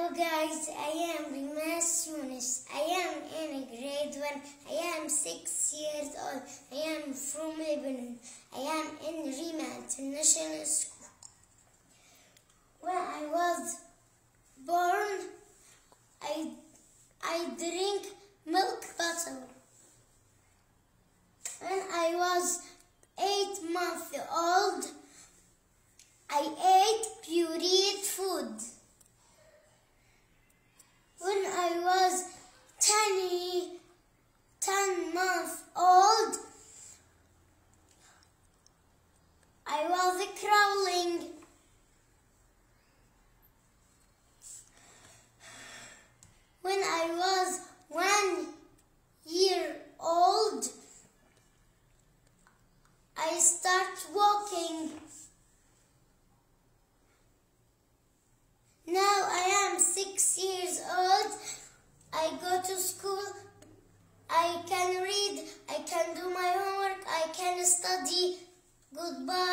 Guys, I am Reema. I am in grade 1. I am 6 years old. I am from Lebanon. I am in Reema International School. When I was born, I drink milk butter. When I was 8 months old, I ate pureed food. When I was 10 months old, I was crawling. When I was 1 year old, I started walking. Now I am 6 years old. I go to school. I can read. I can do my homework. I can study. Goodbye.